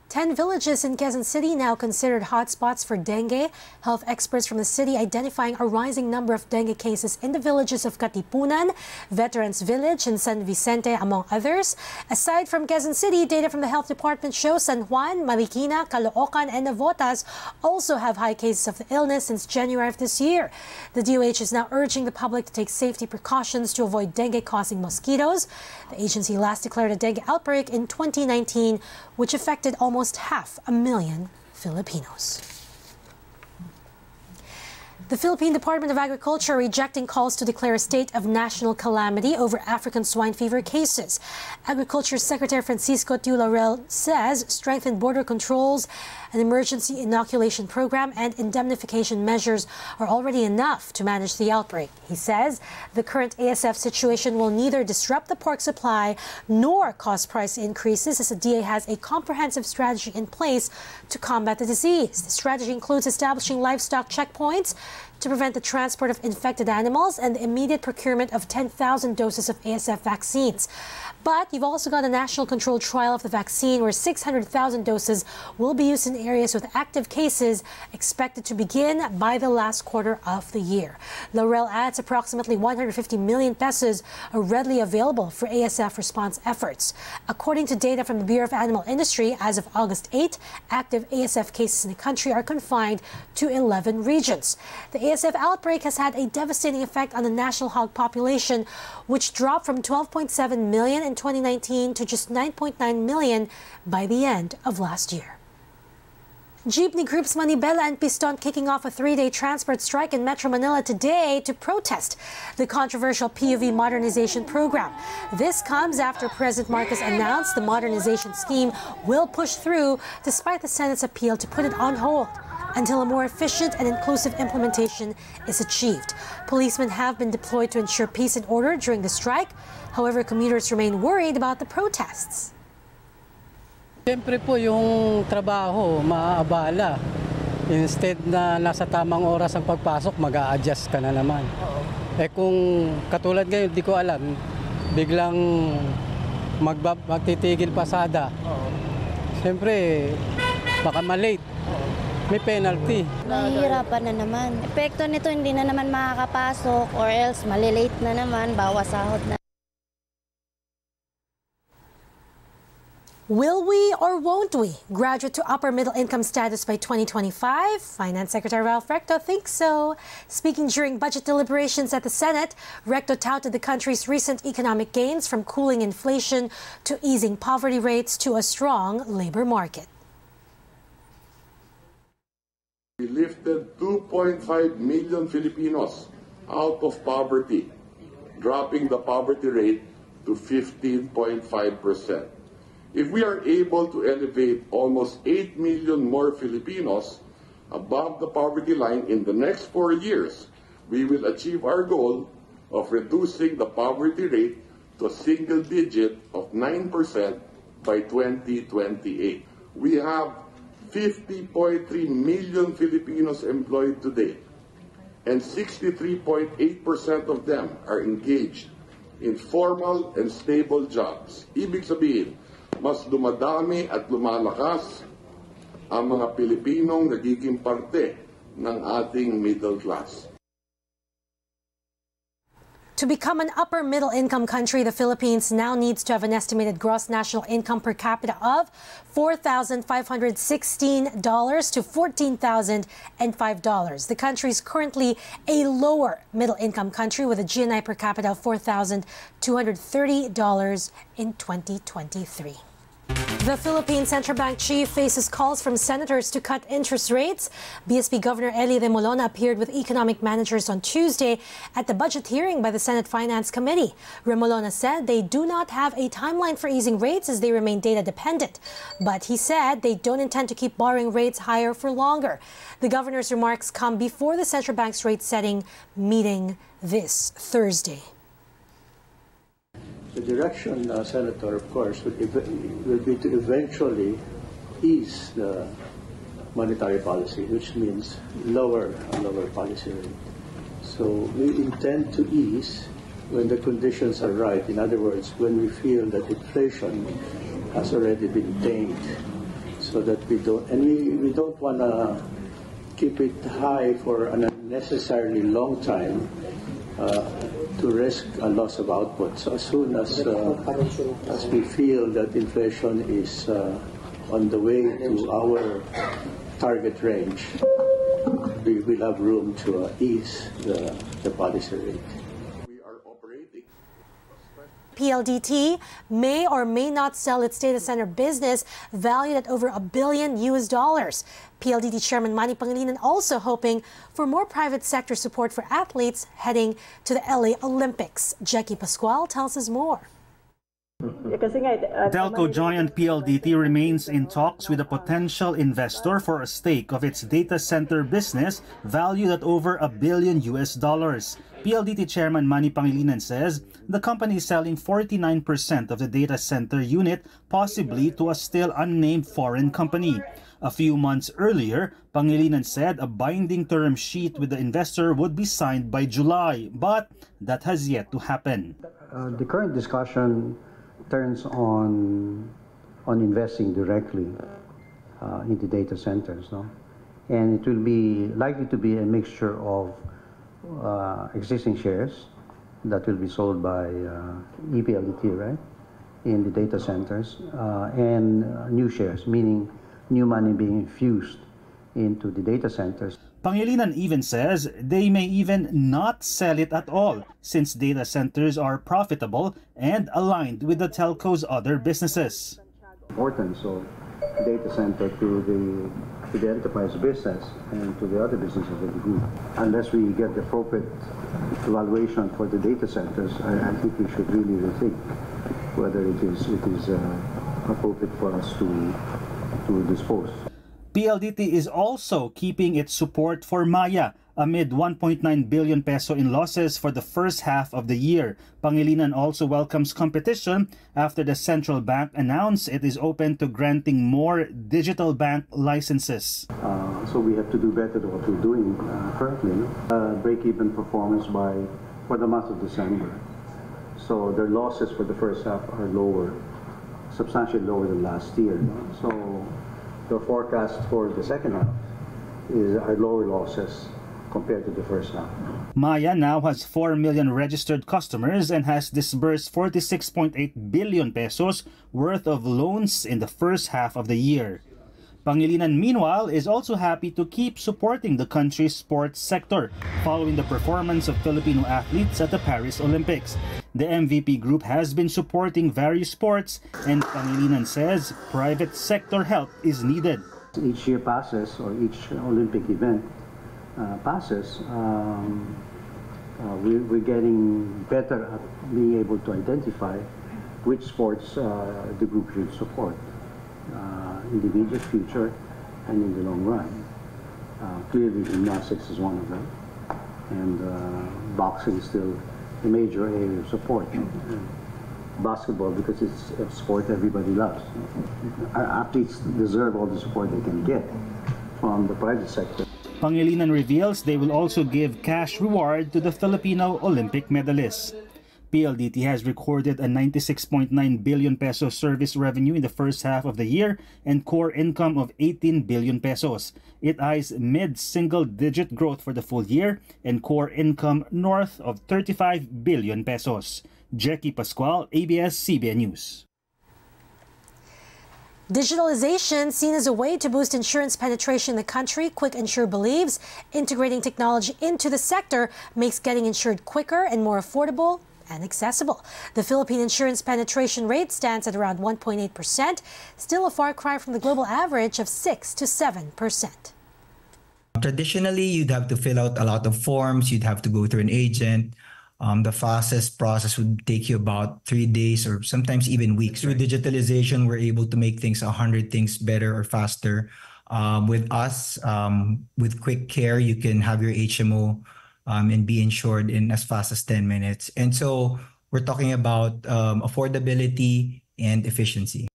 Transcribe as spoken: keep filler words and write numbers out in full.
Ten villages in Quezon City now considered hotspots for dengue. Health experts from the city identifying a rising number of dengue cases in the villages of Katipunan, Veterans Village, and San Vicente, among others. Aside from Quezon City, data from the health department shows San Juan, Marikina, Caloocan, and Navotas also have high cases of the illness since January of this year. The D O H is now urging the public to take safety precautions to avoid dengue-causing mosquitoes. The agency last declared a dengue outbreak in twenty nineteen, which affected almost half a million Filipinos. The Philippine Department of Agriculture rejecting calls to declare a state of national calamity over African swine fever cases. Agriculture Secretary Francisco Tiu Laurel says strengthened border controls, an emergency inoculation program, and indemnification measures are already enough to manage the outbreak. He says the current A S F situation will neither disrupt the pork supply nor cause price increases, as the D A has a comprehensive strategy in place to combat the disease. The strategy includes establishing livestock checkpoints to prevent the transport of infected animals and the immediate procurement of ten thousand doses of A S F vaccines. But you've also got a national controlled trial of the vaccine where six hundred thousand doses will be used in areas with active cases, expected to begin by the last quarter of the year. Laurel adds approximately one hundred fifty million pesos are readily available for A S F response efforts. According to data from the Bureau of Animal Industry, as of August eighth, active A S F cases in the country are confined to eleven regions. The A S F outbreak has had a devastating effect on the national hog population, which dropped from twelve point seven million in twenty nineteen to just nine point nine million by the end of last year. Jeepney groups Manibela and Piston kicking off a three-day transport strike in Metro Manila today to protest the controversial P U V modernization program. This comes after President Marcos announced the modernization scheme will push through despite the Senate's appeal to put it on hold until a more efficient and inclusive implementation is achieved. Policemen have been deployed to ensure peace and order during the strike. However, commuters remain worried about the protests. Siyempre po yung trabaho maaabala. Instead na nasa tamang oras ang pagpasok, mag-a-adjust ka na naman. Eh kung katulad ngayon, di ko alam, biglang magtitigil pasada. Siyempre, baka malate. May penalty. Nahihirapan na naman. Epekto nito, hindi na naman makakapasok or else malilate na naman, bawas sahod na. Will we or won't we graduate to upper middle income status by twenty twenty-five? Finance Secretary Ralph Recto thinks so. Speaking during budget deliberations at the Senate, Recto touted the country's recent economic gains, from cooling inflation to easing poverty rates to a strong labor market. We lifted two point five million Filipinos out of poverty, dropping the poverty rate to fifteen point five percent. If we are able to elevate almost eight million more Filipinos above the poverty line in the next four years, we will achieve our goal of reducing the poverty rate to a single digit of nine percent by twenty twenty-eight. We have fifty point three million Filipinos employed today, and sixty-three point eight percent of them are engaged in formal and stable jobs. Ibig sabihin, mas dumadami at lumalakas ang mga Pilipinong nagiging parte ng ating middle class. To become an upper middle income country, the Philippines now needs to have an estimated gross national income per capita of four thousand five hundred sixteen dollars to fourteen thousand five dollars. The country is currently a lower middle income country with a G N I per capita of four thousand two hundred thirty dollars in twenty twenty-three. The Philippine Central Bank chief faces calls from senators to cut interest rates. B S P Governor Eli Remolona appeared with economic managers on Tuesday at the budget hearing by the Senate Finance Committee. Remolona said they do not have a timeline for easing rates as they remain data dependent. But he said they don't intend to keep borrowing rates higher for longer. The governor's remarks come before the central bank's rate setting meeting this Thursday. The direction, uh, Senator, of course, would, will be to eventually ease the monetary policy, which means lower a lower policy rate. So we intend to ease when the conditions are right. In other words, when we feel that inflation has already been tamed. so that we don't, and we, we don't want to keep it high for an unnecessarily long time uh, to risk a loss of output. So as soon as, uh, as we feel that inflation is uh, on the way to our target range, we will have room to uh, ease the, the policy rate. P L D T may or may not sell its data center business valued at over a billion U S dollars. P L D T Chairman Manny Pangilinan also hoping for more private sector support for athletes heading to the L A Olympics. Jackie Pascual tells us more. Telco giant P L D T remains in talks with a potential investor for a stake of its data center business valued at over a billion U S dollars. P L D T Chairman Manny Pangilinan says the company is selling forty-nine percent of the data center unit, possibly to a still unnamed foreign company. A few months earlier, Pangilinan said a binding term sheet with the investor would be signed by July, but that has yet to happen. Uh, the current discussion turns on on investing directly uh, into data centers, no? And it will be likely to be a mixture of uh, existing shares that will be sold by uh, E P L D T, right, in the data centers, uh, and uh, new shares, meaning new money being infused into the data centers. Pangilinan even says they may even not sell it at all, since data centers are profitable and aligned with the telco's other businesses. Importance of data center to the to the enterprise business and to the other businesses of the group. Unless we get the appropriate evaluation for the data centers, I, I think we should really rethink whether it is it is uh, appropriate for us to to dispose. P L D T is also keeping its support for Maya amid one point nine billion peso in losses for the first half of the year. Pangilinan also welcomes competition after the central bank announced it is open to granting more digital bank licenses. Uh, so we have to do better than what we're doing uh, currently. Uh, break-even performance by for the month of December. So their losses for the first half are lower, substantially lower than last year. So the forecast for the second half is are lower losses compared to the first half. Maya now has four million registered customers and has disbursed forty-six point eight billion pesos worth of loans in the first half of the year. Pangilinan, meanwhile, is also happy to keep supporting the country's sports sector following the performance of Filipino athletes at the Paris Olympics. The M V P group has been supporting various sports, and Pangilinan says private sector help is needed. Each year passes, or each Olympic event uh, passes, um, uh, we're, we're getting better at being able to identify which sports uh, the group should support uh, in the immediate future and in the long run. Uh, clearly, gymnastics is one of them, and uh, boxing is still a major area of support. Basketball, because it's a sport everybody loves. Our athletes deserve all the support they can get from the private sector. Pangilinan reveals they will also give cash reward to the Filipino Olympic medalists. P L D T has recorded a ninety-six point nine billion peso service revenue in the first half of the year and core income of eighteen billion pesos. It eyes mid-single-digit growth for the full year and core income north of thirty-five billion pesos. Jackie Pascual, A B S C B N News. Digitalization seen as a way to boost insurance penetration in the country, Quick Insure believes integrating technology into the sector makes getting insured quicker and more affordable and accessible. The Philippine insurance penetration rate stands at around one point eight percent, still a far cry from the global average of six to seven percent. Traditionally, you'd have to fill out a lot of forms, you'd have to go through an agent. Um, the fastest process would take you about three days or sometimes even weeks. Through digitalization, we're able to make things a hundred things better or faster. Um, with us, um, with Quick Care, you can have your H M O um, and be insured in as fast as ten minutes. And so we're talking about um, affordability and efficiency.